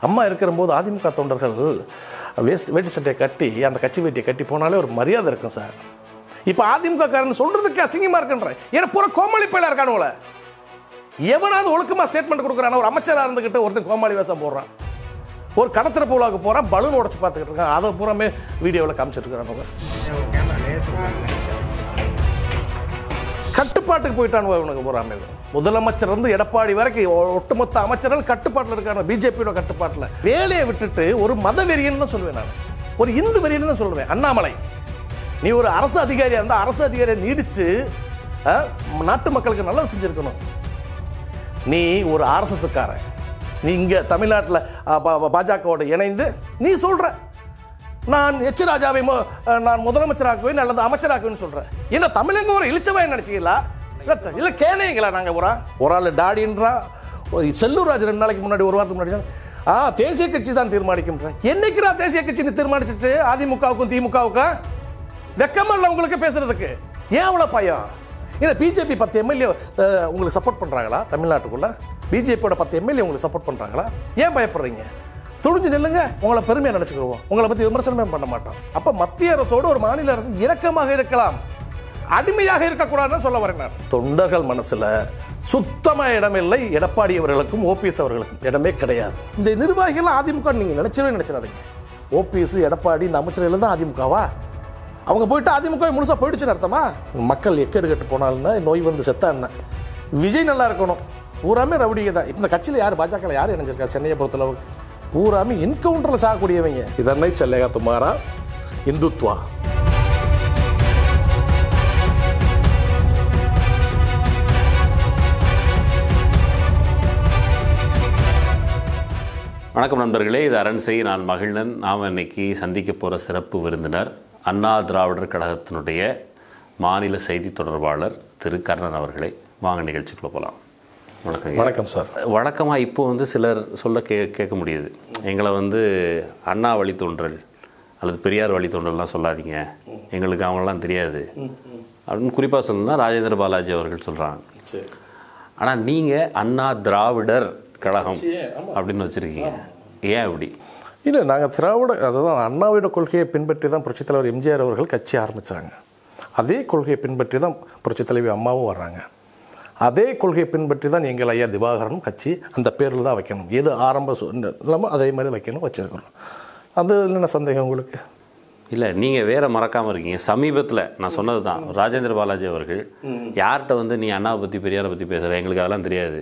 அம்மா இருக்கிறபோது அதிமுக தொண்டர்கள் வேட்டி சட்டையை கட்டி அந்த கட்சி வேட்டியை கட்டி போனாலே ஒரு மரியாதை இருக்கும் சார். இப்போ அதிமுக காரன் சொல்றதுக்கு அசிங்கமா இருக்குன்ற ஏன்னா பூரா கோமாளி பயில இருக்கானுல. எவனாவது ஒழுக்கமா ஸ்டேட்மெண்ட் கொடுக்குறான். ஒரு அமைச்சராக இருந்துக்கிட்டு ஒருத்தன் கோமாளி வேஷம் போடுறான். ஒரு கடத்திர பூலாவுக்கு போகிறான், பலூன் உடச்சு பார்த்துக்கிட்டு இருக்கான். அதை பூராமே வீடியோவில் காமிச்சிட்டு இருக்கிறானுங்க. கட்டுப்பாட்டுக்கு போயிட்டானுங்க இவனுக்கு பூராமே. முதலமைச்சர் வந்து எடப்பாடி வரைக்கும் ஒட்டுமொத்த அமைச்சர்கள் கட்டுப்பாட்டில் இருக்காங்க, பிஜேபியோட கட்டுப்பாட்டில். வேலையை விட்டுட்டு ஒரு மத வெறியன்னு தான் சொல்லுவேன் நான், ஒரு இந்து வெறியன்னு தான் சொல்லுவேன். அண்ணாமலை, நீ ஒரு அரசு அதிகாரியாக இருந்தால் அரசு அதிகாரியை நீடிச்சு நாட்டு மக்களுக்கு நல்லது செஞ்சுருக்கணும். நீ ஒரு ஆர்எஸ்எஸ்காரன், நீ இங்கே தமிழ்நாட்டில் பாஜகவோட இணைந்து நீ சொல்கிற நான் எச் ராஜாவை நான் முதலமைச்சராக்குவேன் அல்லது அமைச்சராக்குவேன்னு சொல்கிறேன். ஏன்னா தமிழங்க ஒரு இழிச்சவாய் நினச்சிங்களா இல்லை கேனைங்களா? நாங்கள் ஒரு ஆள் டாடின்றா. செல்லூர் ராஜ் 2 நாளைக்கு முன்னாடி, ஒரு வாரத்துக்கு முன்னாடி தேசிய கட்சி தான் தீர்மானிக்கும். என்னைக்குடா தேசிய கட்சி தீர்மானிச்சிச்சு? அதிமுகவுக்கும் திமுகவுக்கும் வெக்கமா இல்லை உங்களுக்கு பேசுறதுக்கு? ஏன் அவ்வளோ பயம்? ஏன்னா பிஜேபி 10 எம்எல்ஏ உங்களுக்கு சப்போர்ட் பண்ணுறாங்களா? தமிழ்நாட்டுக்குள்ள பிஜேபியோட 10 எம்எல்ஏ உங்களுக்கு சப்போர்ட் பண்ணுறாங்களா? ஏன் பயப்படுறீங்க? துணிஞ்சு நில்லுங்க, உங்களை பெருமையாக நினச்சிக்கிடுவோம், உங்களை பற்றி விமர்சனமே பண்ண மாட்டோம். அப்போ மத்திய அரசோடு ஒரு மாநில அரசு இணக்கமாக இருக்கலாம், அடிமையாக இருக்கக்கூடாதுன்னு சொல்ல வரேன் நான். தொண்டர்கள் மனசில் சுத்தமாக இடமில்லை. எடப்பாடி அவர்களுக்கும் ஓபிஎஸ் அவர்களுக்கும் இடமே கிடையாது. இந்த நிர்வாகிகள் அதிமுக நீங்கள் நினைச்சிடாதீங்க. ஓபிஎஸ் எடப்பாடி இந்த அமைச்சர்கள் தான் அதிமுகவா? அவங்க போயிட்டு அதிமுக முழுசாக போயிடுச்சுன்னு அர்த்தமா? மக்கள் எக்கெடு கட்டு போனாலுன்னா நோய் வந்து செத்தா என்ன? விஜய் நல்லா இருக்கணும், பூராமே ரவுடிங்க தான். இப்போ இந்த கட்சியில் யார் பாஜக யார் இணைஞ்சிருக்கா? சென்னையை பொறுத்தளவுக்கு பூராமே என்கவுண்டரில் சாகக்கூடியவங்க. இதனை செல்லேகா துமாரா இந்துத்வா. வணக்கம் நண்பர்களே, இது அரண்சை. நான் மகிழ்நன். நாம் இன்னைக்கு சந்திக்க போகிற சிறப்பு விருந்தினர் அண்ணா திராவிடர் கழகத்தினுடைய மாநில செய்தி தொடர்பாளர் திரு கர்ணன் அவர்களை. வாங்க நிகழ்ச்சிக்குள்ள போகலாம். வணக்கம். வணக்கம் சார். வழக்கமாக இப்போ வந்து சிலர் சொல்ல கேட்க முடியுது, எங்களை வந்து அண்ணா வழித்தோன்றல் அல்லது பெரியார் வழித்தோன்றல்லாம் சொல்லாதீங்க, எங்களுக்கு அவங்களாம் தெரியாது அப்படின்னு குறிப்பாக சொல்லணும்னா ராஜேந்திர பாலாஜி அவர்கள் சொல்கிறாங்க. ஆனால் நீங்கள் அண்ணா திராவிடர் கழகம் அப்படின்னு வச்சுருக்கீங்க, ஏன் அப்படி? இல்லை, நாங்கள் திராவிட, அதுதான் அண்ணாவோட கொள்கையை பின்பற்றி தான் புரட்சித் தலைவர் எம்ஜிஆர் அவர்கள் கட்சி ஆரம்பித்தாங்க. அதே கொள்கையை பின்பற்றி தான் புரட்சித் தலைவி அம்மாவும் வர்றாங்க. அதே கொள்கையை பின்பற்றி தான் எங்கள் ஐயா திவாகரனும் கட்சி அந்த பேரில் தான் வைக்கணும். எது ஆரம்ப இல்லாமல் அதே மாதிரி வைக்கணும், வச்சுருக்கணும். அது என்ன சந்தேகம் உங்களுக்கு? இல்லை, நீங்கள் வேற மறக்காமல் இருக்கீங்க. சமீபத்தில் நான் சொன்னது தான், ராஜேந்திர பாலாஜி அவர்கள் யார்கிட்ட வந்து நீ அண்ணாவை பற்றி பெரியாரை பற்றி பேசுகிற, எங்களுக்கு அதெல்லாம் தெரியாது,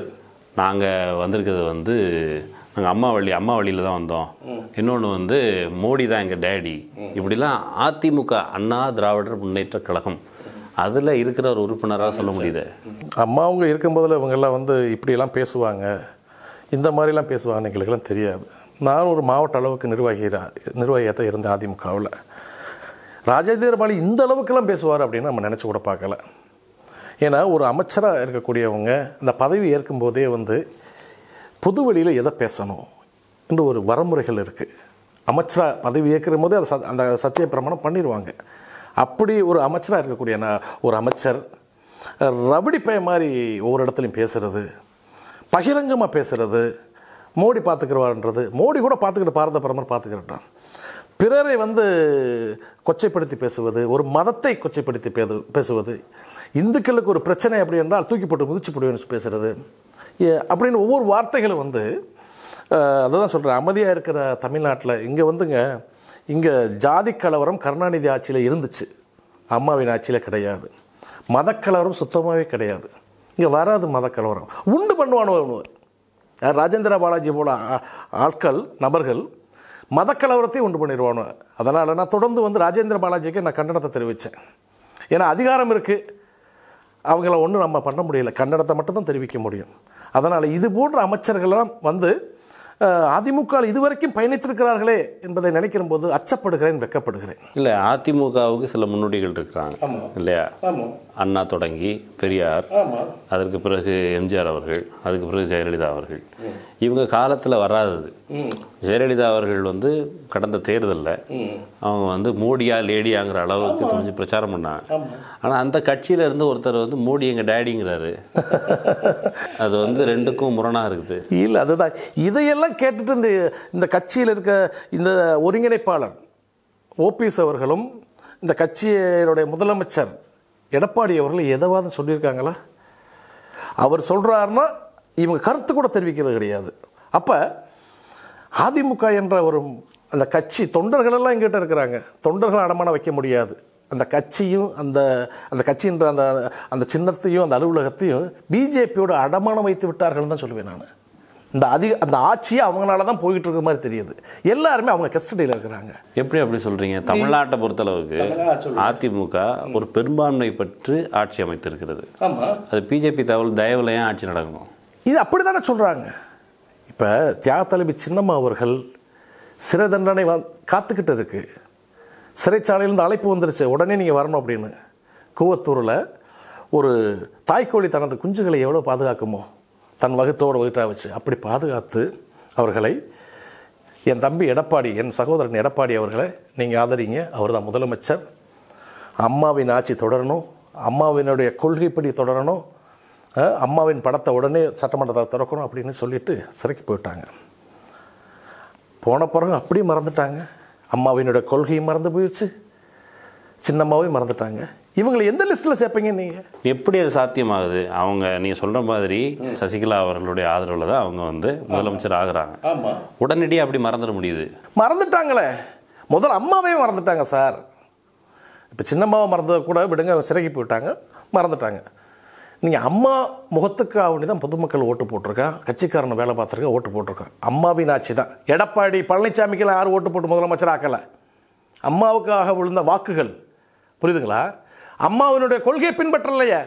நாங்கள் வந்திருக்கிறது வந்து நாங்கள் அம்மா வழியில் தான் வந்தோம், இன்னொன்று வந்து மோடி தான் எங்கள் டேடி, இப்படிலாம் அதிமுக அண்ணா திராவிடர் முன்னேற்ற கழகம் அதில் இருக்கிற ஒரு உறுப்பினராக சொல்ல முடியுது. அம்மா அவங்க இருக்கும்போதில் இவங்கெல்லாம் வந்து இப்படியெல்லாம் பேசுவாங்க, இந்த மாதிரிலாம் பேசுவாங்கன்னு எங்களுக்கெல்லாம் தெரியாது. நான் ஒரு மாவட்ட அளவுக்கு நிர்வாகியாக தான் இருந்தேன் அதிமுகவில். ராஜேந்திர பாலாஜி இந்த அளவுக்குலாம் பேசுவார் அப்படின்னு நம்ம நினச்சி கூட பார்க்கல. ஏன்னா ஒரு அமைச்சராக இருக்கக்கூடியவங்க இந்த பதவி ஏற்கும்போதே வந்து பொது வழியில் எதை பேசணும் என்று ஒரு வரமுறைகள் இருக்குது. அமைச்சராக பதவி ஏற்கிற போதே அந்த சத்திய பிரமாணம் பண்ணிடுவாங்க. அப்படி ஒரு அமைச்சராக இருக்கக்கூடிய ஒரு அமைச்சர் ரபடி பைய மாதிரி ஒவ்வொரு இடத்துலையும் பேசுகிறது, பகிரங்கமாக பேசுகிறது, மோடி பார்த்துக்கிறவான்றது, மோடி கூட பார்த்துக்கிட்டு பாரத பிரதமர் பார்த்துக்கிட்டான், பிறரை வந்து கொச்சைப்படுத்தி பேசுவது, ஒரு மதத்தை கொச்சைப்படுத்தி பேசுவது, இந்துக்களுக்கு ஒரு பிரச்சனை அப்படி என்றால் தூக்கி போட்டு முதிச்சு போடுவேன்னு பேசுகிறது, அப்படின்னு ஒவ்வொரு வார்த்தைகளும் வந்து அதுதான் சொல்கிறேன். அமைதியாக இருக்கிற தமிழ்நாட்டில் இங்கே வந்துங்க, இங்கே ஜாதி கலவரம் கருணாநிதி ஆட்சியில் இருந்துச்சு, அம்மாவின் ஆட்சியில் கிடையாது. மதக்கலவரம் சுத்தமாகவே கிடையாது. இங்கே வராது மதக்கலவரம். உண்டு பண்ணுவானு ராஜேந்திர பாலாஜி போல நபர்கள் மதக்கலவரத்தையும் உண்டு பண்ணிடுவானு. அதனால் நான் தொடர்ந்து வந்து ராஜேந்திர பாலாஜிக்கு நான் கண்டனத்தை தெரிவித்தேன். ஏன்னா அதிகாரம் இருக்குது, அவங்கள ஒன்றும் நம்ம பண்ண முடியல, கண்டனத்தை மட்டும்தான் தெரிவிக்க முடியும். அதனால் இது போன்ற அமைச்சர்களெல்லாம் வந்து அதிமுக இதுவரைக்கும் பயணித்திருக்கிறார்களே என்பதை நினைக்கிற போது அச்சப்படுகிறேன், வெக்கப்படுகிறேன். இல்லை, அதிமுகவுக்கு சில முன்னோடிகள் இருக்கிறாங்க இல்லையா? அண்ணா தொடங்கி பெரியார், அதற்கு பிறகு எம்ஜிஆர் அவர்கள், அதுக்கு பிறகு ஜெயலலிதா அவர்கள். இவங்க காலத்தில் வராதது. ஜெயலலிதா அவர்கள் வந்து கடந்த தேர்தலில் அவங்க வந்து மோடியா லேடியாங்கிற அளவுக்கு கொஞ்சம் பிரச்சாரம் பண்ணாங்க. ஆனால் அந்த கட்சியில இருந்து ஒருத்தர் வந்து மோடி எங்கள் டேடிங்கிறாரு. அது வந்து ரெண்டுக்கும் முரணாக இருக்குது. இல்லை, அதுதான் இதையெல்லாம் இதையெல்லாம் கேட்டுட்டு இந்த கட்சியில் இருக்க இந்த ஒருங்கிணைப்பாளர் ஓபிஎஸ் அவர்களும் இந்த கட்சியினுடைய முதலமைச்சர் எடப்பாடி அவர்கள் எதவாது சொல்லியிருக்காங்களா? அவர் சொல்கிறாருன்னா இவங்க கருத்து கூட தெரிவிக்கிறது கிடையாது. அப்போ அதிமுக என்ற ஒரு அந்த கட்சி தொண்டர்களெல்லாம் எங்கிட்ட இருக்கிறாங்க. தொண்டர்கள் அடமான வைக்க முடியாது. அந்த கட்சியும் அந்த கட்சின்ற அந்த சின்னத்தையும் அந்த அலுவலகத்தையும் பிஜேபியோட அடமானம் வைத்து விட்டார்கள் தான் சொல்லுவேன் நான். அந்த ஆட்சியை அவங்களால தான் போயிட்டு இருக்க மாதிரி தெரியுது. எல்லாருமே அவங்க கஸ்டடியில் இருக்கிறாங்க. எப்படி அப்படி சொல்றீங்க? தமிழ்நாட்டை பொறுத்தளவுக்கு அதிமுக ஒரு பெரும்பான்மை பெற்று ஆட்சி அமைத்திருக்கிறது. அது பிஜேபி தயவுல ஏன் ஆட்சி நடக்கணும்? இது அப்படி தானே சொல்றாங்க. இப்போ தியாகத்தலைவி சின்னம்மா அவர்கள் சிறை தண்டனை காத்துக்கிட்டு இருக்கு. சிறைச்சாலையிலேருந்து அழைப்பு வந்துருச்சு, உடனே நீங்கள் வரணும் அப்படின்னு. கூவத்தூரில் ஒரு தாய்க்கோழி தனது குஞ்சுகளை எவ்வளோ பாதுகாக்குமோ தன் வகுத்தோடு வகுட்டாக வச்சு அப்படி பாதுகாத்து அவர்களை என் தம்பி எடப்பாடி, என் சகோதரன் எடப்பாடி அவர்களை நீங்கள் ஆதரிங்க, அவர் தான் முதலமைச்சர், அம்மாவின் ஆட்சி தொடரணும், அம்மாவினுடைய கொள்கைப்படி தொடரணும், அம்மாவின் படத்தை உடனே சட்டமன்றத்தை திறக்கணும் அப்படின்னு சொல்லிட்டு சிறைக்கு போயிட்டாங்க. போன பிறகு அப்படியே மறந்துட்டாங்க. அம்மாவினுடைய கொள்கையும் மறந்து போயிடுச்சு, சின்னம்மாவையும் மறந்துட்டாங்க. இவங்களை எந்த லிஸ்ட்டில் சேர்ப்பீங்க நீங்கள்? எப்படி அது சாத்தியமாகுது? அவங்க நீங்கள் சொல்கிற மாதிரி சசிகலா அவர்களுடைய ஆதரவில் தான் அவங்க முதலமைச்சர் ஆகுறாங்க. உடனடியாக அப்படி மறந்துட முடியுது? மறந்துட்டாங்களே. முதல் அம்மாவே மறந்துட்டாங்க சார். இப்போ சின்னம்மாவை மறந்ததை கூட விடுங்க, சிறைக்கு போயிட்டாங்க, மறந்துட்டாங்க. நீங்கள் அம்மா முகத்துக்கு ஆவணி தான் பொதுமக்கள் ஓட்டு போட்டிருக்கான், கட்சிக்காரனை வேலை பார்த்துருக்கேன், ஓட்டு போட்டிருக்கான். அம்மாவின் ஆட்சி தான். எடப்பாடி பழனிசாமிக்கெல்லாம் யாரும் ஓட்டு போட்டு முதலமைச்சர் ஆக்கலை. அம்மாவுக்காக விழுந்த வாக்குகள், புரியுதுங்களா? அம்மாவினுடைய கொள்கையை பின்பற்றலையே.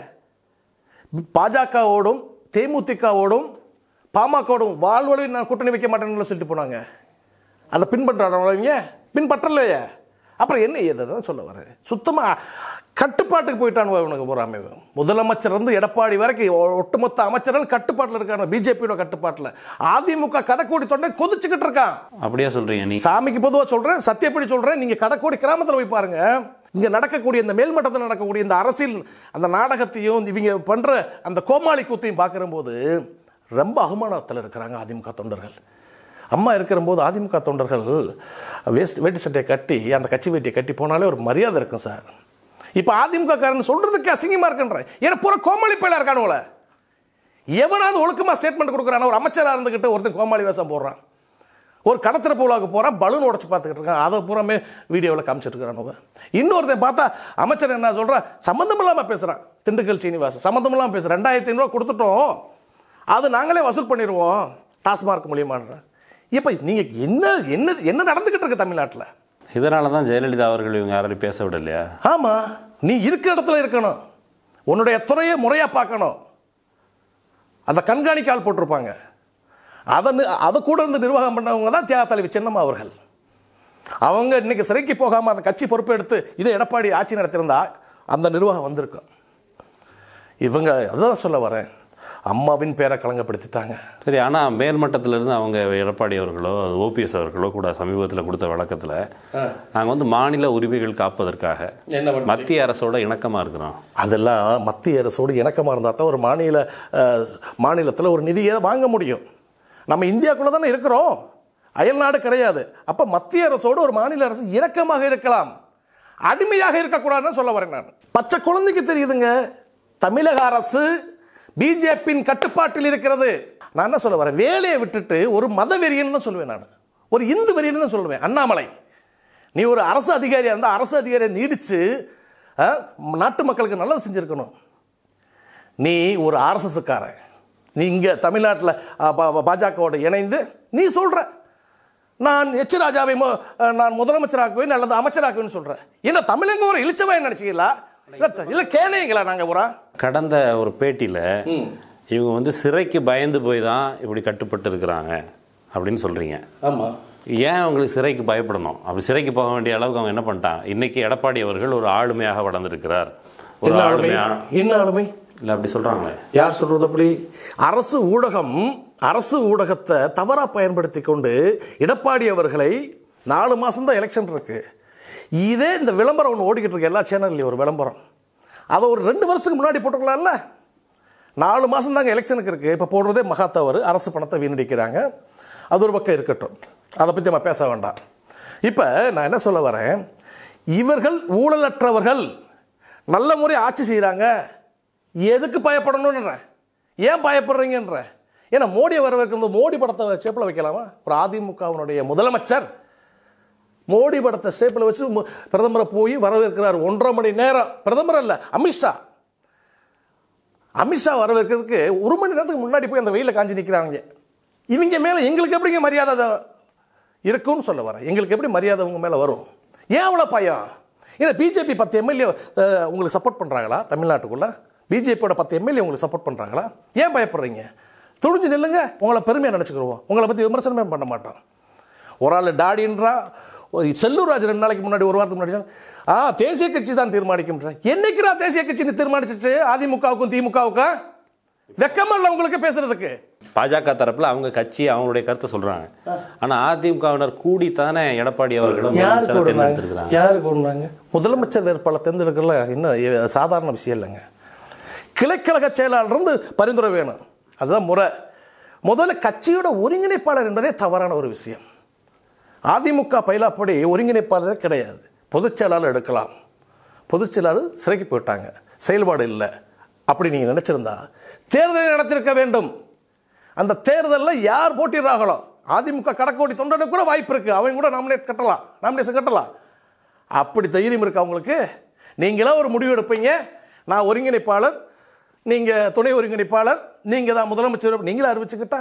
பாஜகவோடும் தேமுதிகவோடும் பாமகவோடும் வாழ்வழி நான் கூட்டணி வைக்க மாட்டேன்னு சொல்லிட்டு போனாங்க. அதை பின்பற்றாங்க, பின்பற்றலையே. அப்புறம் என்ன ஏதான் சொல்ல வரேன்? சுத்தமாக கட்டுப்பாட்டுக்கு போயிட்டான்னு உனக்கு போகிறாமே. முதலமைச்சர் எடப்பாடி வரைக்கும் ஒட்டுமொத்த அமைச்சர்கள் கட்டுப்பாட்டில் இருக்காங்க, பிஜேபியோட கட்டுப்பாட்டில். அதிமுக கடைக்கோடி தொண்டை கொதிச்சுக்கிட்டு இருக்கான். அப்படியா சொல்றீங்க? நீ சாமிக்கு பொதுவாக சொல்கிறேன், சத்தியப்படி சொல்கிறேன். நீங்கள் கடைக்கோடி கிராமத்தில் போய் பாருங்க. இங்கே நடக்கக்கூடிய இந்த மேல்மட்டத்தில் நடக்கக்கூடிய இந்த அரசியல் அந்த நாடகத்தையும் இவங்க பண்ணுற அந்த கோமாளி கூத்தையும் பார்க்குறபோது ரொம்ப அவமானத்தில் இருக்கிறாங்க அதிமுக தொண்டர்கள். அம்மா இருக்கிற போது அதிமுக தொண்டர்கள் வேட்டி சட்டையை கட்டி அந்த கட்சி வேட்டியை கட்டி போனாலே ஒரு மரியாதை இருக்கும் சார். இப்போ அதிமுக காரன் சொல்றதுக்கு அசிங்கமா இருக்குன்றேன். ஏன்னா பூரா கோமாளி பயில இருக்கானுல. எவனாவது ஒழுக்கமா ஸ்டேட்மெண்ட் கொடுக்குறான். ஒரு அமைச்சராக இருந்துக்கிட்டு ஒருத்தன் கோமாளி வேஷம் போடுறான், ஒரு கடத்திறப்பு விழாவுக்கு போகிறான், பலூன் உடச்சு பார்த்துக்கிட்டு இருக்கான், அதை பூராமே வீடியோவில் காமிச்சிட்டு இருக்கிறானுவ. இன்னொருத்தன் பார்த்தா அமைச்சர் என்ன சொல்கிறான், சம்மந்தம் இல்லாமல் பேசுகிறான். திண்டுக்கல் சீனிவாசன் சம்மந்தம் இல்லாமல் பேசுகிறேன். 2500 கொடுத்துட்டோம், அது நாங்களே வசூல் பண்ணிடுவோம் டாஸ்மார்க் மூலியமான்றேன். இப்போ நீங்கள் என்ன நடந்துக்கிட்டு இருக்கு தமிழ்நாட்டில்? இதனால தான் ஜெயலலிதா அவர்கள் இவங்க யாரையும் பேச விடலையா? ஆமாம், நீ இருக்கிற இடத்துல இருக்கணும், உன்னுடைய துறையை முறையாக பார்க்கணும். அதை கண்காணிக்க ஆள் போட்டிருப்பாங்க. அதை கூட இருந்து நிர்வாகம் பண்ணவங்க தான் தியாகத்தலைவி சின்னம்மா அவர்கள். அவங்க இன்னைக்கு சிறைக்கு போகாமல் அந்த கட்சி பொறுப்பு எடுத்து இதை எடப்பாடி ஆட்சி நடத்திருந்தா அந்த நிர்வாகம் வந்திருக்கும். இவங்க அதுதான் சொல்ல வரேன், அம்மாவின் பேரை களங்கப்படுத்திட்டாங்க. சரி, ஆனால் மேல்மட்டத்திலிருந்து அவங்க எடப்பாடி அவர்களோ ஓபிஎஸ் அவர்களோ கூட சமீபத்தில் கொடுத்த வழக்கத்தில் நாங்கள் மாநில உரிமைகள் காப்பதற்காக மத்திய அரசோட இணக்கமாக இருக்கிறோம். அதெல்லாம் மத்திய அரசோடு இணக்கமாக இருந்தால் தான் ஒரு மாநிலத்தில் ஒரு நிதியை வாங்க முடியும். நம்ம இந்தியாக்குள்ளே தானே இருக்கிறோம், அயல் நாடு கிடையாது. அப்போ மத்திய அரசோடு ஒரு மாநில அரசு இணக்கமாக இருக்கலாம், அடிமையாக இருக்கக்கூடாதுன்னு சொல்ல வரேன் நான். பச்சை குழந்தைக்கு தெரியுதுங்க, தமிழக அரசு பிஜேபியின் கட்டுப்பாட்டில் இருக்கிறது. நான் என்ன சொல்ல வரேன், வேலையை விட்டுட்டு ஒரு மத வெறியன்னு தான் சொல்லுவேன் நான், ஒரு இந்து வெறியன்னு தான் சொல்லுவேன். அண்ணாமலை, நீ ஒரு அரசு அதிகாரியாக இருந்தால் அரசு அதிகாரியை நீடிச்சு நாட்டு மக்களுக்கு நல்லது செஞ்சுருக்கணும். நீ ஒரு ஆர்எஸ்எஸ்காரன், நீ இங்கே தமிழ்நாட்டில் பாஜகவோட இணைந்து நீ சொல்கிற நான் எச் ராஜாவை நான் முதலமைச்சராக்குவேன் அல்லது அமைச்சராக்குவேன்னு சொல்கிறேன். என்ன தமிழங்க ஒரு இழிச்சவாய் நினச்சிங்களா இல்லை கேனைங்களா? நாங்கள் ஒரு கடந்த ஒரு பேட்டியில் இவங்க சிறைக்கு பயந்து போய் தான் இப்படி கட்டுப்பட்டு இருக்கிறாங்க அப்படின்னு சொல்கிறீங்க. ஆமாம், ஏன் அவங்களுக்கு சிறைக்கு பயப்படணும்? அப்படி சிறைக்கு போக வேண்டிய அளவுக்கு அவங்க என்ன பண்ணிட்டாங்க? இன்னைக்கு எடப்பாடி அவர்கள் ஒரு ஆளுமையாக வளர்ந்துருக்கிறார். ஒரு ஆளுமையாக என்ன ஆளுமை இல்லை அப்படி சொல்கிறாங்களே, யார் சொல்கிறது? அப்படி அரசு ஊடகத்தை தவறாக பயன்படுத்தி கொண்டு எடப்பாடி அவர்களை 4 மாதம் தான் எலெக்ஷன் இருக்கு, இதே இந்த விளம்பரம் ஒன்று ஓடிக்கிட்டு இருக்கு எல்லா சேனல்லையும், ஒரு விளம்பரம். அதை ஒரு 2 வருஷத்துக்கு முன்னாடி போட்டுக்கலாம்ல. 4 மாதம் தாங்க எலெக்ஷனுக்கு இருக்குது. இப்போ போடுறதே மகா தவறு, அரசு பணத்தை வீணடிக்கிறாங்க. அது ஒரு பக்கம் இருக்கட்டும், அதை பற்றி நம்ம பேச வேண்டாம். இப்போ நான் என்ன சொல்ல வரேன், இவர்கள் ஊழலற்றவர்கள், நல்ல முறை ஆட்சி செய்கிறாங்க, எதுக்கு பயப்படணுன்ற, ஏன் பயப்படுறீங்கன்ற? ஏன்னா மோடியை வரவேற்கிறது, மோடி படத்தை சேப்பில் வைக்கலாமா? ஒரு அதிமுகவினுடைய முதலமைச்சர் மோடி படத்தை சேப்பில் வச்சு பிரதமரை போய் வரவேற்கிறார் 1.5 மணி நேரம். பிரதமர் அல்ல, அமித்ஷா வரவேற்கிறதுக்கு 1 மணி நேரத்துக்கு முன்னாடி போய் அந்த வெயில காஞ்சி நிற்கிறாங்க. இவங்க மேலே எங்களுக்கு எப்படிங்க மரியாதை இருக்குன்னு சொல்ல வரேன். எங்களுக்கு எப்படி மரியாதை உங்க மேலே வரும்? ஏன் அவ்வளோ பயம்? ஏன்னா பிஜேபி 10 எம்எல்ஏ உங்களுக்கு சப்போர்ட் பண்ணுறாங்களா? தமிழ்நாட்டுக்குள்ள பிஜேபியோட 10 எம்எல்ஏ உங்களுக்கு சப்போர்ட் பண்ணுறாங்களா? ஏன் பயப்படுறீங்க? துணிஞ்சு நில்லுங்க, உங்களை பெருமையாக நினச்சிக்கிடுவோம், உங்களை பற்றி விமர்சனமே பண்ண மாட்டோம். ஒரு ஆள் டாடின்றா, செல்லூர் ராஜ் 2 நாளைக்கு முன்னாடி, ஒரு வாரத்துக்கு முன்னாடி தேசிய கட்சி தான் தீர்மானிக்கும். என்னைக்குடா தேசிய கட்சி தீர்மானிச்சிச்சு? அதிமுகவுக்கும் திமுகவுக்கும் வெக்கமா இல்லை உங்களுக்கு பேசுறதுக்கு? பாஜக தரப்புல அவங்க கட்சி அவங்களுடைய கருத்தை சொல்றாங்க. ஆனா அதிமுகவினர் கூடித்தானே எடப்பாடி அவர்களும் யாரு கூடுனாங்க? முதலமைச்சர் வேட்பாளர் தேர்ந்தெடுக்கல இன்னும் சாதாரண விஷயம் இல்லைங்க. கிளைக்கழக செயலாளர் இருந்து பரிந்துரை வேணும், அதுதான் முறை. முதல்ல கட்சியோட ஒருங்கிணைப்பாளர் என்பதே தவறான ஒரு விஷயம். அதிமுக பயிலாப்படி ஒருங்கிணைப்பாளரே கிடையாது. பொதுச் செயலாளர் எடுக்கலாம், பொதுச் செயலாளர் சிறைக்கு போயிட்டாங்க, செயல்பாடு இல்லை. அப்படி நீங்கள் நினைச்சிருந்தா தேர்தலை நடத்திருக்க வேண்டும். அந்த தேர்தலில் யார் போட்டிடுறாங்களோ, அதிமுக கடக்கோடி தொண்டனுக்கு கூட வாய்ப்பு இருக்கு, அவங்க கூட நாமினேஷன் கட்டலாம். அப்படி தைரியம் இருக்கு அவங்களுக்கு? நீங்களாம் ஒரு முடிவு எடுப்பீங்க, நான் ஒருங்கிணைப்பாளர், நீங்கள் துணை ஒருங்கிணைப்பாளர், நீங்கள் தான் முதலமைச்சர், நீங்களே அறிவிச்சுக்கிட்டா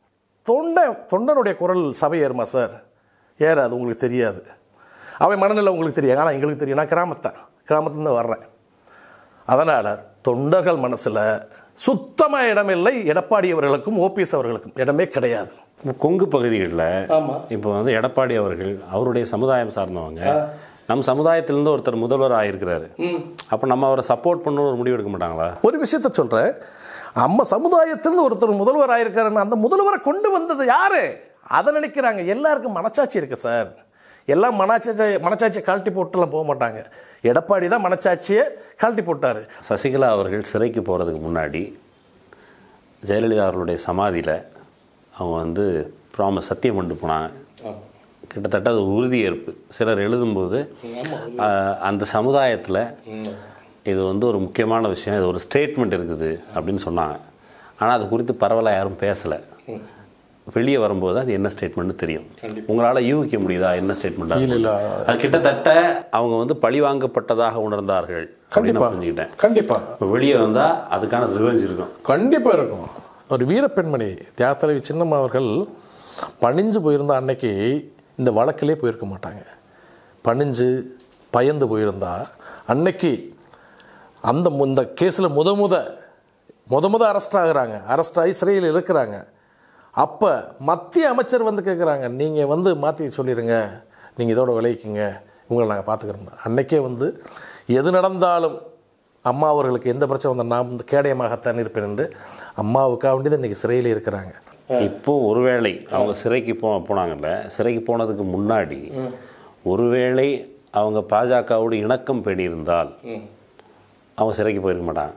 தொண்டனுடைய குரல் சபை ஏறுமா சார்? ஏறாது. உங்களுக்கு தெரியாது, அவன் மனநிலை உங்களுக்கு தெரியாது. ஆனால் எங்களுக்கு தெரியும், நான் கிராமத்துலேருந்து வர்றேன். அதனால் தொண்டர்கள் மனசில் சுத்தமாக இடமில்லை. எடப்பாடி அவர்களுக்கும் ஓபிஎஸ் அவர்களுக்கும் இடமே கிடையாது. கொங்கு பகுதிகளில் இப்போ வந்து எடப்பாடி அவர்கள் அவருடைய சமுதாயம் சார்ந்தவங்க, நம் சமுதாயத்திலிருந்து ஒருத்தர் முதல்வர் ஆகியிருக்கிறாரு. அப்போ நம்ம அவரை சப்போர்ட் பண்ணணும் ஒரு முடிவு எடுக்க மாட்டாங்களா? ஒரு விஷயத்த சொல்கிறேன், நம்ம சமுதாயத்திலிருந்து ஒருத்தர் முதல்வர் ஆகியிருக்காருன்னு அந்த முதல்வரை கொண்டு வந்தது யாரு? அதை நினைக்கிறாங்க. எல்லாருக்கும் மனச்சாட்சி இருக்கு சார். எல்லாம் மனச்சாட்சியை கழட்டி போட்டுலாம் போக மாட்டாங்க. எடப்பாடி தான் மனச்சாட்சியை கழட்டி போட்டார். சசிகலா அவர்கள் சிறைக்கு போகிறதுக்கு முன்னாடி ஜெயலலிதா அவர்களுடைய சமாதியில் அவங்க வந்து சத்தியம் கொண்டு போனாங்க. கிட்டத்தட்ட அது உறுதியேற்பு. சிலர் எழுதும்போது அந்த சமுதாயத்தில் இது வந்து ஒரு முக்கியமான விஷயம், இது ஒரு ஸ்டேட்மெண்ட் இருக்குது அப்படின்னு சொன்னாங்க. ஆனால் அது குறித்து பரவலாக யாரும் பேசலை. வெளியே வரும்போது அது என்ன ஸ்டேட்மெண்ட் தெரியும். உங்களால் யூகிக்க முடியுதா என்ன ஸ்டேட்மெண்ட்? அது கிட்டத்தட்ட அவங்க வந்து பழி வாங்கப்பட்டதாக உணர்ந்தார்கள் அப்படின்னு புரிஞ்சுக்கிட்டேன். கண்டிப்பாக வெளியே வந்தால் அதுக்கான ரிவெஞ்ச் இருக்கும். கண்டிப்பாக இருக்கும். ஒரு வீரப்பெண்மணி தியாகத்தலைவி சின்னம்மா அவர்கள் பணிஞ்சு போயிருந்தா அன்னைக்கு இந்த வழக்கிலே போயிருக்க மாட்டாங்க. பணிஞ்சு பயந்து போயிருந்தா அன்னைக்கு இந்த கேஸில் முத அரெஸ்ட் ஆகுறாங்க. அரெஸ்ட் ஆகி சிறையில் இருக்கிறாங்க. அப்போ மத்திய அமைச்சர் வந்து கேட்குறாங்க, நீங்கள் வந்து மாற்றி சொல்லிடுங்க, நீங்கள் இதோட விளைவிக்குங்க, உங்களை நாங்கள் பார்த்துக்கிறோம். அன்னைக்கே வந்து எது நடந்தாலும் அம்மா அவர்களுக்கு எந்த பிரச்சனை வந்தால் நான் வந்து கேடயமாகத்தான் இருப்பேன் என்று அம்மாவுக்காக வேண்டியது இன்றைக்கி சிறையில் இருக்கிறாங்க. இப்போ ஒருவேளை அவங்க சிறைக்கு போனாங்கல்ல, சிறைக்கு போனதுக்கு முன்னாடி ஒருவேளை அவங்க பாஜகவோடு இணக்கம் பெற்றிருந்தால் அவங்க சிறைக்கு போயிருக்க மாட்டாங்க.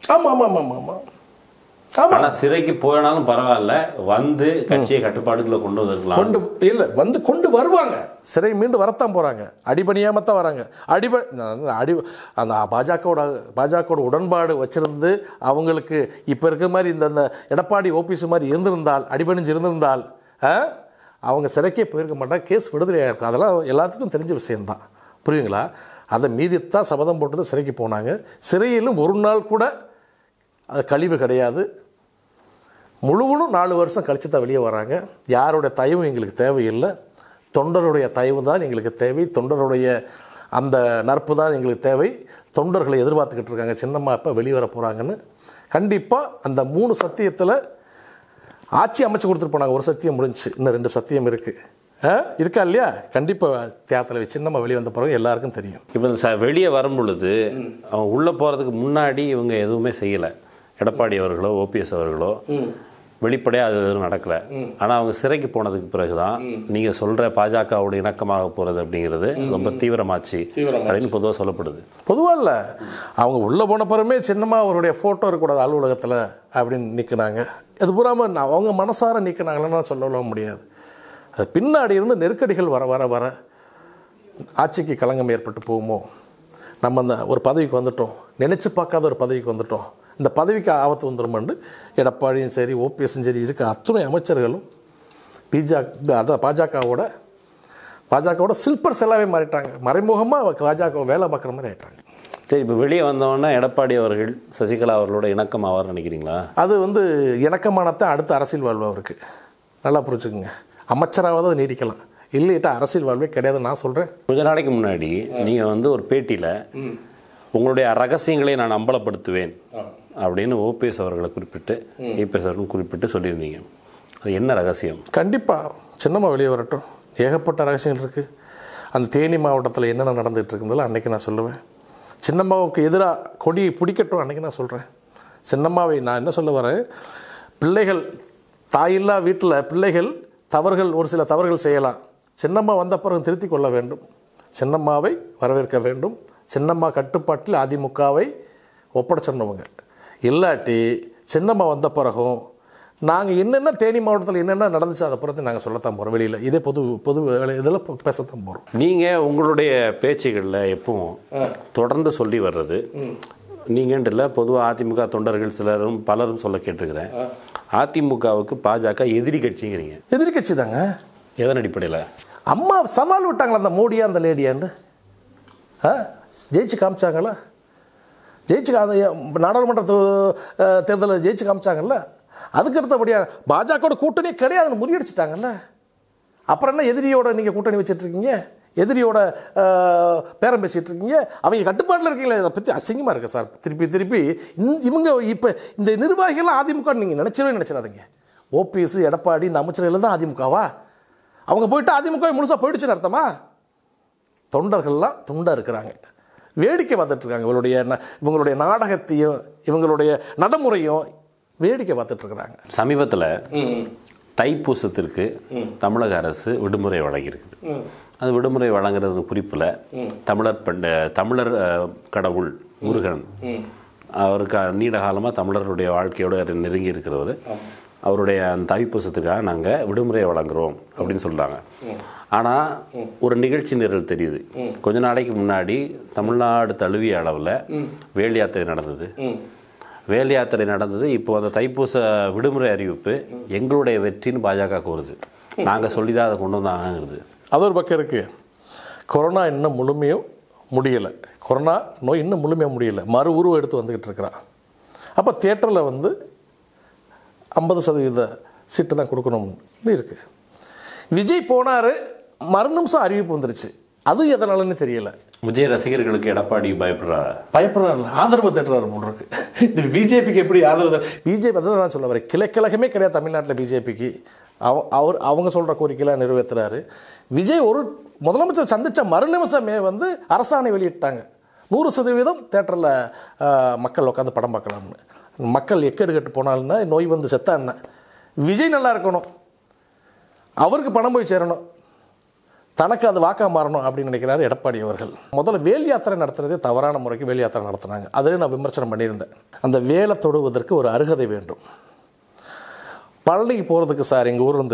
ஆனால் சிறைக்கு போனாலும் பரவாயில்ல, வந்து கட்சியை கட்டுப்பாடுகளை கொண்டு வந்திருக்கலாம். கொண்டு வருவாங்க. சிறை மீண்டு வரத்தான் போகிறாங்க. அடிபணியாமத்தான் வராங்க. அந்த பாஜகவோட உடன்பாடு வச்சிருந்து அவங்களுக்கு இப்போ இருக்கிற மாதிரி இந்த எடப்பாடி ஓபிஎஸ் மாதிரி இருந்திருந்தால், அடிபணிஞ்சு இருந்திருந்தால் அவங்க சிறைக்கே போயிருக்க மாட்டாங்க. கேஸ் விடுதலையாக இருக்கும். அதெல்லாம் எல்லாத்துக்கும் தெரிஞ்ச விஷயம்தான். புரியுங்களா? அதை மீதித்தான் சபதம் போட்டு சிறைக்கு போனாங்க. சிறையிலும் ஒரு நாள் கூட அது கழிவு கிடையாது. முழுவதும் 4 வருஷம் கழித்து தான் வெளியே வராங்க. யாருடைய தயவும் எங்களுக்கு தேவையில்லை, தொண்டருடைய தயவு தான் எங்களுக்கு தேவை, தொண்டருடைய அந்த நட்பு தான் எங்களுக்கு தேவை. தொண்டர்களை எதிர்பார்த்துக்கிட்டு இருக்காங்க சின்னம்மா இப்போ வெளியே வர போகிறாங்கன்னு. கண்டிப்பாக அந்த 3 சத்தியத்தில் ஆட்சி அமைச்சு கொடுத்துட்டு போனாங்க. ஒரு சத்தியம் முடிஞ்சு, இன்னும் 2 சத்தியம் இருக்குது. இருக்கா இல்லையா? கண்டிப்பாக தியாகத்தில் சின்னம்மா வெளியே வந்த பிறகு எல்லாருக்கும் தெரியும். இப்போ வெளியே வரும் பொழுது அவங்க உள்ளே போகிறதுக்கு முன்னாடி இவங்க எதுவுமே செய்யலை. எடப்பாடி அவர்களோ ஓபிஎஸ் அவர்களோ வெளிப்படையாக அது எதுவும் நடக்கலை. ஆனால் அவங்க சிறைக்கு போனதுக்கு பிறகு தான் நீங்கள் சொல்கிற பாஜகவோட இணக்கமாக போகிறது அப்படிங்கிறது ரொம்ப தீவிரமாச்சு அப்படின்னு பொதுவாக சொல்லப்படுது. பொதுவாக இல்லை, அவங்க உள்ளே போன பிறமே சின்னம்மா அவருடைய ஃபோட்டோ இருக்கக்கூடாது அலுவலகத்தில் அப்படின்னு நிற்கினாங்க. அது பூராமல் அவங்க மனசார நிற்கினாங்களேன்னு சொல்லவும் முடியாது. அது பின்னாடி இருந்து நெருக்கடிகள் வர வர வர ஆட்சிக்கு களங்கம் ஏற்பட்டு போகுமோ, நம்ம அந்த ஒரு பதவிக்கு வந்துட்டோம், நினச்சி பார்க்காத ஒரு பதவிக்கு வந்துட்டோம், இந்த பதவிக்கு ஆபத்து வந்துடுமெண்டு எடப்பாடியும் சரி ஓபிஎஸும் சரி இருக்க அத்துணை அமைச்சர்களும் பாஜகவோட சில்பர் செல்லாவே மாறிட்டாங்க. மறைமுகமாக பாஜக வேலை பார்க்குற மாதிரி ஆகிட்டாங்க. சரி, இப்போ வெளியே வந்தோன்னா எடப்பாடி அவர்கள் சசிகலா அவர்களோட இணக்கம் ஆவார்னு நினைக்கிறீங்களா? அது இணக்கமானத்தான் அடுத்த அரசியல் வாழ்வு அவருக்கு. நல்லா புரிஞ்சுக்குங்க. அமைச்சராவது அது நீடிக்கலாம், இல்லைட்டா அரசியல் வாழ்வே கிடையாது. நான் சொல்கிறேன், கொஞ்ச நாளைக்கு முன்னாடி நீங்கள் ஒரு பேட்டியில் உங்களுடைய ரகசியங்களை நான் அம்பலப்படுத்துவேன் அப்படின்னு ஓபிஎஸ் அவர்களை குறிப்பிட்டு இபிஎஸ் அவர்கள் குறிப்பிட்டு சொல்லியிருந்தீங்க. அது என்ன ரகசியம்? கண்டிப்பாக சின்னம்மா வெளியே வரட்டும். ஏகப்பட்ட ரகசியங்கள் இருக்குது. அந்த தேனி மாவட்டத்தில் என்னென்ன நடந்துகிட்டு இருக்குங்களோ அன்றைக்கி நான் சொல்லுவேன். சின்னம்மாவுக்கு எதிராக கொடி பிடிக்கட்டும் அன்றைக்கி நான் சொல்கிறேன். சின்னம்மாவை நான் என்ன சொல்ல வரேன், பிள்ளைகள் தாயில்லா வீட்டில் பிள்ளைகள் ஒரு சில தவறுகள் செய்யலாம். சின்னம்மா வந்த பிறகு திருத்தி கொள்ள வேண்டும். சின்னம்மாவை வரவேற்க வேண்டும். சின்னம்மா கட்டுப்பாட்டில் அதிமுகவை ஒப்படைச்சிடணுங்க. இல்லாட்டி சின்னம்மா வந்த பிறகும் நாங்கள் என்னென்ன தேனி மாவட்டத்தில் என்னென்ன நடந்துச்சு அதை பொறுத்து நாங்கள் சொல்லத்தான் போகிறோம். வெளியில் இதே பொது இதில் பேசத்தான் போகிறோம். நீங்கள் உங்களுடைய பேச்சுகளில் எப்பவும் தொடர்ந்து சொல்லி வர்றது, நீங்கன்ட்டு இல்லை, பொதுவாக அதிமுக தொண்டர்கள் பலரும் சொல்ல கேட்டிருக்கிறேன், அதிமுகவுக்கு பாஜக எதிரி கட்சிங்கிறீங்க. எதிரி கட்சி தாங்க. எதன் அடிப்படையில்? அம்மா சவால் விட்டாங்களா, அந்த மோடியா அந்த லேடியான்னு ஜெயிச்சு காமிச்சாங்களா? நாடாளுமன்ற தேர்தலில் ஜெயிச்சு காமிச்சாங்கல்ல. அதுக்கு அடுத்தபடியாக பாஜகவோட கூட்டணி கிடையாதுன்னு முறியடிச்சிட்டாங்கல்ல. அப்புறம் என்ன எதிரியோட நீங்கள் கூட்டணி வச்சுட்ருக்கீங்க, எதிரியோட பேரம் பேசிகிட்டு இருக்கீங்க, அவங்க கட்டுப்பாட்டில் இருக்கீங்களா? இதை பற்றி அசிங்கமாக இருக்குது சார். திருப்பி இவங்க இப்போ இந்த நிர்வாகிகள்லாம் அதிமுக நீங்கள் நினச்சிடாதீங்க. ஓபிஎஸ் எடப்பாடி இந்த அமைச்சர்கள் தான் அதிமுகவா? அவங்க போயிட்டு அதிமுக முழுசாக போயிடுச்சுன்னு அர்த்தமா? தொண்டர்கள்லாம் துண்டாக இருக்கிறாங்க, வேடிக்கை பார்த்துட்ருக்காங்க. இவங்களுடைய நாடகத்தையும் இவங்களுடைய நடைமுறையும் வேடிக்கை பார்த்துட்ருக்குறாங்க. சமீபத்தில் தைப்பூசத்திற்கு தமிழக அரசு விடுமுறை வழங்கியிருக்குது. அது விடுமுறை வழங்குறது குறிப்பில் தமிழர் கடவுள் முருகன் அவருக்கு நீண்ட காலமாக தமிழருடைய வாழ்க்கையோடு நெருங்கி இருக்கிறவர், அவருடைய அந்த தைப்பூசத்துக்காக நாங்கள் விடுமுறையை வழங்குகிறோம் அப்படின்னு சொல்கிறாங்க. ஆனால் ஒரு நிகழ்ச்சி நிரல் தெரியுது. கொஞ்ச நாளைக்கு முன்னாடி தமிழ்நாடு தழுவிய அளவில் வேல் யாத்திரை நடந்தது. வேல் யாத்திரை நடந்தது. இப்போ அந்த தைப்பூச விடுமுறை அறிவிப்பு எங்களுடைய வெற்றின்னு பாஜக கூறுது. நாங்கள் சொல்லி தான் அதை கொண்டு வந்தாங்கிறது. அது ஒரு பக்கம் இருக்குது. கொரோனா இன்னும் முழுமையும் முடியலை. கொரோனா நோய் இன்னும் முழுமையாக முடியலை. மறு உருவம் எடுத்து வந்துக்கிட்டு இருக்கிறான். அப்போ தியேட்டரில் 50% சீட்டு தான் கொடுக்கணும்னு இருக்குது. விஜய் போனார், மறு நிமிஷம் அறிவிப்பு வந்துருச்சு. அது எதனாலன்னு தெரியல. விஜய் ரசிகர்களுக்கு எடப்பாடி பயப்படுறாரு, ஆதரவு தேட்டுறாரு போல் இருக்கு. இது பிஜேபிக்கு எப்படி ஆதரவு? பிஜேபி அதான் நான் சொல்ல வரேன், கிழக்கழகமே கிடையாது தமிழ்நாட்டில் பிஜேபிக்கு. அவங்க சொல்கிற கோரிக்கையெல்லாம் நிறைவேற்றுறாரு. விஜய் ஒரு முதலமைச்சர் சந்தித்த மறு நிமிஷமே அரசாணை வெளியிட்டாங்க, 100% தேட்டரில் மக்கள் உட்காந்து படம் பார்க்கலாம்னு. மக்கள் எக்கெடு கட்டு போனாலுன்னா நோய் செத்தா என்ன, விஜய் நல்லா இருக்கணும், அவருக்கு பணம் போய் சேரணும், தனக்கு அது வாக்கா மாறணும் அப்படின்னு நினைக்கிறாரு எடப்பாடி அவர்கள். முதல்ல வேல் யாத்திரை நடத்துறதே தவறான முறைக்கு வேல் யாத்திரை நடத்துனாங்க. அதிலே நான் விமர்சனம் பண்ணியிருந்தேன். அந்த வேலை தொடுவதற்கு ஒரு அருகதை வேண்டும். பழனிக்கு போகிறதுக்கு சார் எங்கள் ஊர்லேருந்து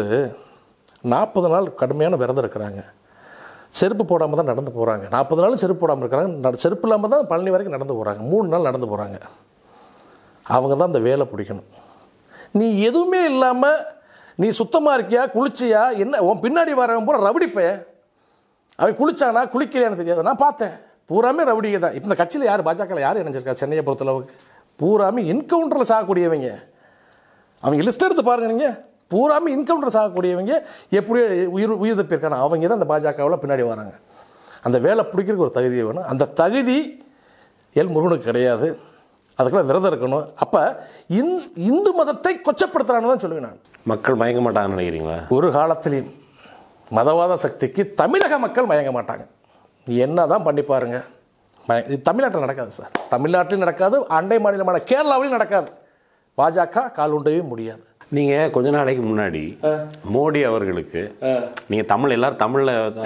40 நாள் கடுமையான விரதம் இருக்கிறாங்க. செருப்பு போடாமல் தான் நடந்து போகிறாங்க. 40 நாளும் செருப்பு போடாமல் இருக்கிறாங்க. செருப்பு இல்லாமல் தான் பழனி வரைக்கும் நடந்து போகிறாங்க. 3 நாள் நடந்து போகிறாங்க. அவங்க தான் அந்த வேலை பிடிக்கணும். நீ எதுவுமே இல்லாமல் நீ சுத்தமாக இருக்கியா, குளிச்சியா, என்ன உன் பின்னாடி வரவன் பூரா ரவுடிப்பே. அவன் குளிச்சானா குளிக்கலையான்னு தெரியாது. நான் பார்த்தேன், பூராமே ரவுடிங்க தான். இப்போ இந்த கட்சியில் யார் பாஜகவில் யார் இணைஞ்சிருக்கா? சென்னையை பொறுத்தளவுக்கு பூராமே இன்கவுண்டரில் சாகக்கூடியவங்க. அவங்க லிஸ்ட் எடுத்து பாருங்க, நீங்கள் பூராமே இன்கவுண்டர் சாகக்கூடியவங்க. எப்படியோ உயிர் தப்பியிருக்கான அவங்க தான் அந்த பாஜகவில் பின்னாடி வராங்க. அந்த வேலை பிடிக்கிறதுக்கு ஒரு தகுதி வேணும். அந்த தகுதி முருகனுக்கு கிடையாது. அதுக்கெல்லாம் விரதம் இருக்கணும். அப்போ இந்து மதத்தை கொச்சப்படுத்துறான்னு தான் சொல்லுவேன் நான். மக்கள் மயங்க மாட்டாங்கன்னு நினைக்கிறீங்களா? ஒரு காலத்திலையும் மதவாத சக்திக்கு தமிழக மக்கள் மயங்க மாட்டாங்க. என்ன தான் பண்ணி பாருங்க, இது தமிழ்நாட்டில் நடக்காது சார். தமிழ்நாட்டிலும் நடக்காது, அண்டை மாநிலமான கேரளாவிலையும் நடக்காது. பாஜக கால் உண்டவே முடியாது. நீங்கள் கொஞ்ச நாளைக்கு முன்னாடி மோடி அவர்களுக்கு நீங்கள் எல்லாரும் தமிழில்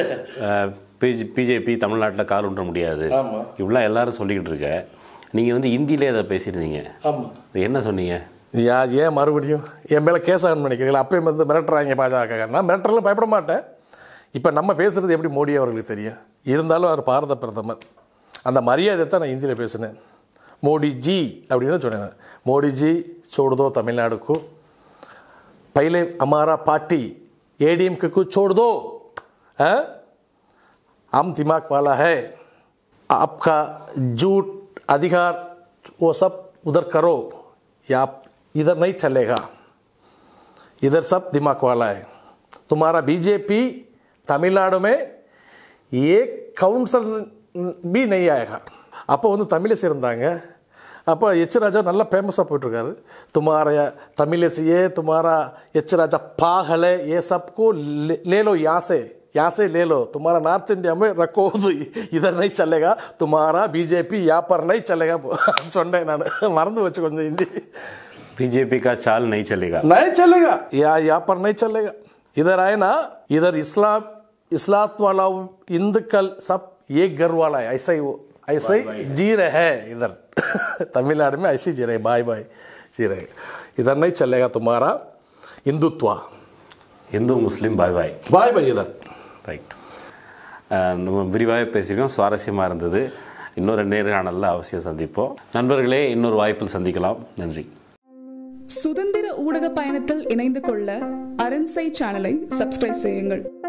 பிஜேபி தமிழ்நாட்டில் கால் உண்ட முடியாது இப்படிலாம் எல்லாரும் சொல்லிக்கிட்டு இருக்க, நீங்கள் ஹிந்தியிலே அதை பேசியிருந்தீங்க. ஆமாம். என்ன சொன்னீங்க? ஏன் மறுபடியும் என் மேலே கேஸ் ஆன் பண்ணிக்கிறீங்களா? அப்பயும் வந்து மிரட்டுறாங்க பாஜக. நான் மிரட்டலாம் பயப்பட மாட்டேன். இப்போ நம்ம பேசுகிறது எப்படி மோடி அவர்களுக்கு தெரியும். இருந்தாலும் அவர் பாரத பிரதமர், அந்த மரியாதை தான் நான் ஹிந்தியில் பேசினேன். மோடிஜி அப்படின்னு தான் சொன்னேன். மோடிஜி छोड़ दो तमिलनाडु को, पहले हमारा पार्टी ADMK को छोड़ दो, हम दिमाग वाला है, आपका झूठ अधिकार वो सब उधर करो, या इधर नहीं चलेगा, इधर सब दिमाग वाला है. तुम्हारा बीजेपी तमिलनाडु में एक काउंसिल भी नहीं आएगा. அப்போ வந்து தமிழை சேர்ந்தாங்க. அப்போ எச் ராஜா நல்லா ஃபேமஸாக போயிட்டுருக்காரு. तुम्हारा तमिल से ये तुम्हारा एच राजा पागल है, ये सबको ले लो यहाँ से ले लो, तुम्हारा नॉर्थ इंडिया में रखो, इधर नहीं चलेगा, तुम्हारा बीजेपी यहाँ पर नहीं चलेगा சொன்னேன் நான். மறந்து வச்சு கொஞ்சம் हिंदी. बीजेपी का चाल नहीं चलेगा, यहाँ पर नहीं चलेगा. इधर आए ना, इधर इस्लाम वाला हिंदुकल सब एक घर वाला है, ऐसा ही जी रहे हैं इधर. तमिलनाडु में ऐसे जी रहे, बाय बाय जी रहे. इधर नहीं चलेगा तुम्हारा Hindutva, Hindu Muslim bye bye bye bye इधर. ரைட். நம்ம விரிவாக பேசியிருக்கோம், சுவாரஸ்யமாக இருந்தது. இன்னொரு நேர்காணலில் அவசியம் சந்திப்போம். நண்பர்களே, இன்னொரு வாய்ப்பில் சந்திக்கலாம். நன்றி. சுதந்திர ஊடக பயணத்தில் இணைந்து கொள்ள அரண்சை சேனலை சப்ஸ்கிரைப் செய்யுங்கள்.